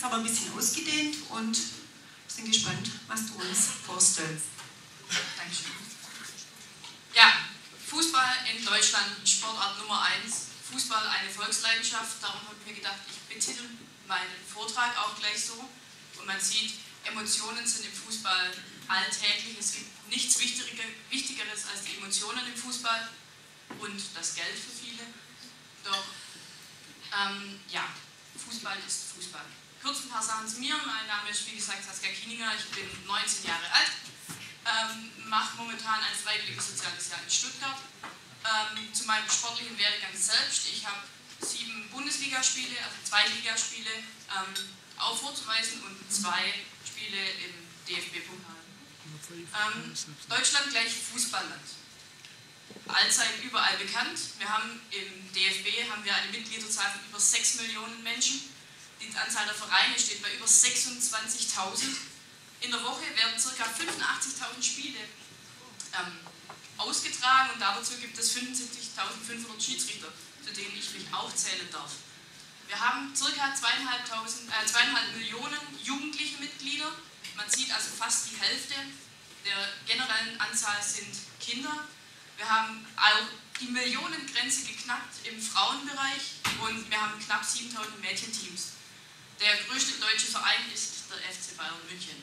haben wir ein bisschen ausgedehnt und sind gespannt, was du uns vorstellst. Dankeschön. Ja, Fußball in Deutschland, Sportart Nummer 1. Fußball eine Volksleidenschaft. Darum habe ich mir gedacht, ich betitel meinen Vortrag auch gleich so. Und man sieht, Emotionen sind im Fußball alltäglich. Es gibt nichts Wichtigeres als die Emotionen im Fußball und das Geld für viele. Doch, ja, Fußball ist Fußball. Kurz ein paar Sachen zu mir. Mein Name ist, wie gesagt, Saskia Kieninger. Ich bin 19 Jahre alt, mache momentan ein freiwilliges soziales Jahr in Stuttgart. Zu meinem sportlichen Werdegang selbst. Ich habe 7 Bundesligaspiele, also 2 Ligaspiele auch vorzuweisen und 2 Spiele im DFB-Pokal. Deutschland gleich Fußballland. Allzeit überall bekannt. Wir haben im DFB eine Mitgliederzahl von über 6 Millionen Menschen. Die Anzahl der Vereine steht bei über 26.000. In der Woche werden ca. 85.000 Spiele ausgetragen und dazu gibt es 75.500 Schiedsrichter, zu denen ich mich auch zählen darf. Wir haben ca. 2,5 Millionen jugendliche Mitglieder. Man sieht also fast die Hälfte der generellen Anzahl sind Kinder. Wir haben auch die Millionengrenze geknackt im Frauenbereich und wir haben knapp 7.000 Mädchenteams. Der größte deutsche Verein ist der FC Bayern München.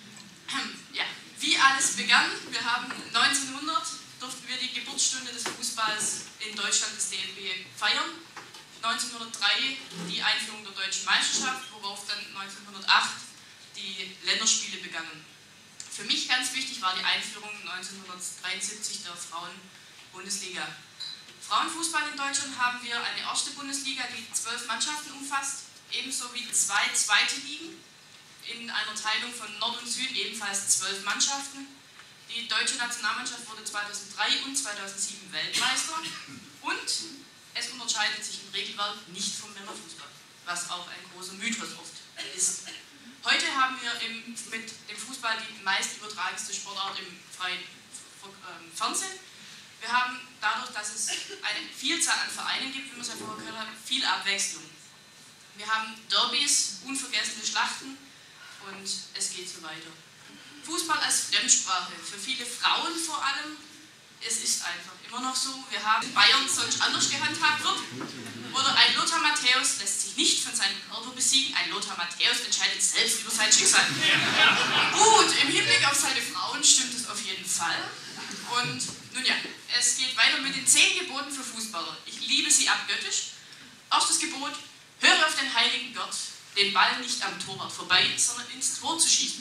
Ja, wie alles begann, wir haben 1900 durften wir die Geburtsstunde des Fußballs in Deutschland des DFB feiern. 1903 die Einführung der deutschen Meisterschaft, worauf dann 1908 die Länderspiele begannen. Für mich ganz wichtig war die Einführung 1973 der Frauen-Bundesliga. Frauenfußball in Deutschland haben wir eine erste Bundesliga, die 12 Mannschaften umfasst, ebenso wie 2 zweite Ligen in einer Teilung von Nord und Süd, ebenfalls 12 Mannschaften. Die deutsche Nationalmannschaft wurde 2003 und 2007 Weltmeister und es unterscheidet sich im Regelwerk nicht vom Männerfußball, was auch ein großer Mythos oft ist. Heute haben wir mit dem Fußball die meist übertragenste Sportart im freien Fernsehen. Wir haben dadurch, dass es eine Vielzahl an Vereinen gibt, wie wir es ja vorher gehört haben, viel Abwechslung. Wir haben Derbys, unvergessene Schlachten und es geht so weiter. Fußball als Fremdsprache, für viele Frauen vor allem, es ist einfach immer noch so, wir haben Bayern sonst anders gehandhabt wird. Oder ein Lothar Matthäus lässt sich nicht von seinem Körper besiegen, ein Lothar Matthäus entscheidet selbst über sein Schicksal. Gut, im Hinblick auf seine Frauen stimmt es auf jeden Fall. Und nun ja, es geht weiter mit den 10 Geboten für Fußballer. Ich liebe sie abgöttisch. Erstes Gebot, höre auf den heiligen Gott, den Ball nicht am Torwart vorbei, sondern ins Tor zu schießen.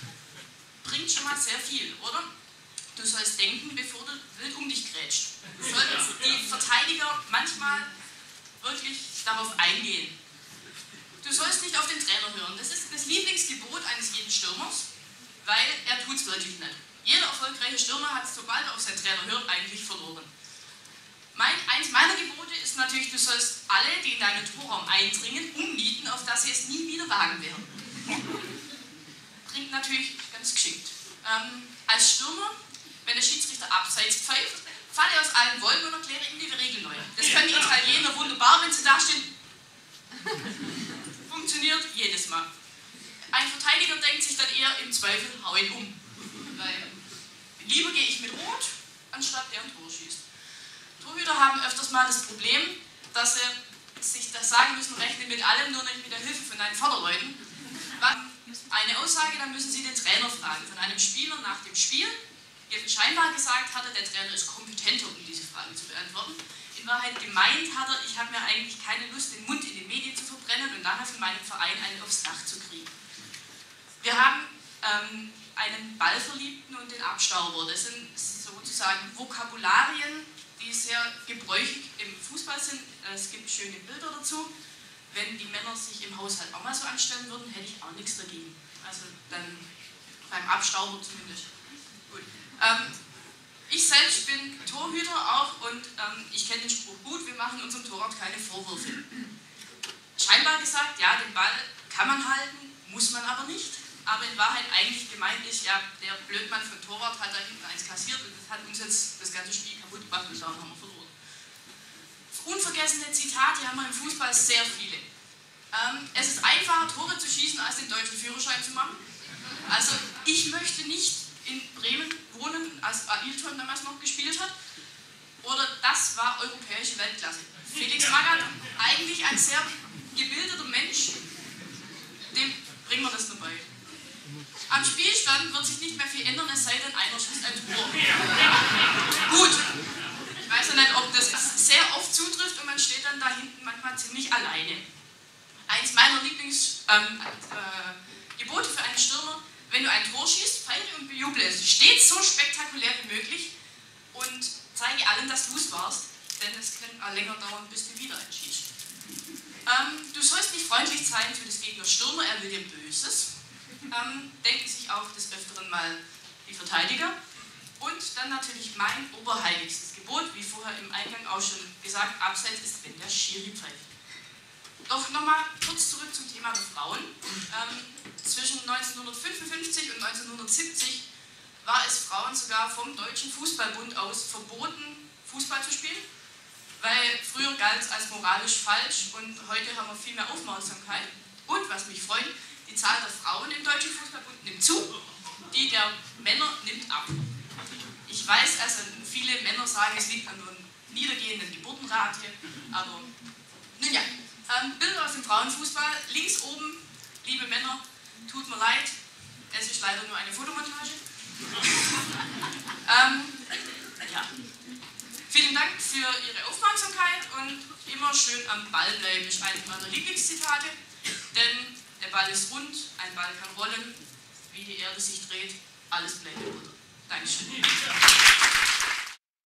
Bringt schon mal sehr viel, oder? Du sollst denken, bevor du wild um dich grätscht. Du solltest die Verteidiger manchmal wirklich darauf eingehen. Du sollst nicht auf den Trainer hören. Das ist das Lieblingsgebot eines jeden Stürmers, weil er tut es wirklich nicht. Jeder erfolgreiche Stürmer hat, sobald er auf seinen Trainer hört, eigentlich verloren. Eins meiner Gebote ist natürlich, du sollst alle, die in deinen Torraum eindringen, umnieten, auf dass sie es nie wieder wagen werden. Klingt natürlich ganz geschickt. Als Stürmer, wenn der Schiedsrichter abseits pfeift, falle aus allen Wolken und erkläre ihm die Regel neu. Das können die Italiener wunderbar, wenn sie da stehen. Funktioniert jedes Mal. Ein Verteidiger denkt sich dann eher, im Zweifel hau ihn um. Weil lieber gehe ich mit Rot, anstatt der ein Tor schießt. Torhüter haben öfters mal das Problem, dass sie sich das sagen müssen, rechne mit allem, nur nicht mit der Hilfe von deinen Vorderleuten. Eine Aussage, dann müssen sie den Trainer fragen. Von einem Spieler nach dem Spiel wird scheinbar gesagt, hat er, der Trainer ist kompetenter, um diese Frage zu beantworten. In Wahrheit gemeint hat er, ich habe mir eigentlich keine Lust, den Mund in den Medien zu verbrennen und nachher von meinem Verein einen aufs Dach zu kriegen. Wir haben einen Ballverliebten und den Abstauber. Das sind sozusagen Vokabularien, die sehr gebräuchig im Fußball sind. Es gibt schöne Bilder dazu. Wenn die Männer sich im Haushalt auch mal so anstellen würden, hätte ich auch nichts dagegen. Also dann beim Abstauber zumindest. Gut. Ich selbst bin Torhüter auch und ich kenne den Spruch gut, wir machen unserem Torwart keine Vorwürfe. Scheinbar gesagt, ja, den Ball kann man halten, muss man aber nicht. Aber in Wahrheit eigentlich gemeint ist, ja, der Blödmann von Torwart hat da hinten eins kassiert und das hat uns jetzt das ganze Spiel kaputt gemacht und darum haben wir verloren. Unvergessene Zitate haben wir im Fußball sehr viele. Es ist einfacher, Tore zu schießen, als den deutschen Führerschein zu machen. Also ich möchte nicht in Bremen wohnen, als Ailton damals noch gespielt hat. Oder das war europäische Weltklasse. Felix Magath, eigentlich ein sehr gebildeter Mensch, dem bringen wir das dabei. Am Spielstand wird sich nicht mehr viel ändern, es sei denn, einer schießt ein Tor. Gut, ich weiß ja nicht, ob das sehr oft zutrifft und man steht dann da hinten manchmal ziemlich alleine. Eins meiner Lieblingsgebote für einen Stürmer: Wenn du ein Tor schießt, feiere und bejuble es stets so spektakulär wie möglich und zeige allen, dass du es warst, denn es kann auch länger dauern, bis du wieder entschießt. Du sollst nicht freundlich sein für das Gegner Stürmer, er will dir Böses. Denken sich auch des Öfteren mal die Verteidiger. Und dann natürlich mein oberheiligstes Gebot, wie vorher im Eingang auch schon gesagt, Abseits ist, wenn der Schiri pfeift. Doch nochmal kurz zurück zum Thema der Frauen. Zwischen 1955 und 1970 war es Frauen sogar vom Deutschen Fußballbund aus verboten, Fußball zu spielen, weil früher galt es als moralisch falsch und heute haben wir viel mehr Aufmerksamkeit. Und was mich freut, die Zahl der Frauen im Deutschen Fußballbund nimmt zu, die der Männer nimmt ab. Ich weiß, also viele Männer sagen, es liegt an der niedergehenden Geburtenrate, aber nun ja. Bilder aus dem Frauenfußball, links oben, liebe Männer, tut mir leid, es ist leider nur eine Fotomontage. Ja. Vielen Dank für Ihre Aufmerksamkeit und immer schön am Ball bleiben, ist eines meiner Lieblingszitate, denn der Ball ist rund, ein Ball kann rollen, wie die Erde sich dreht, alles bleibt im Butter. Dankeschön.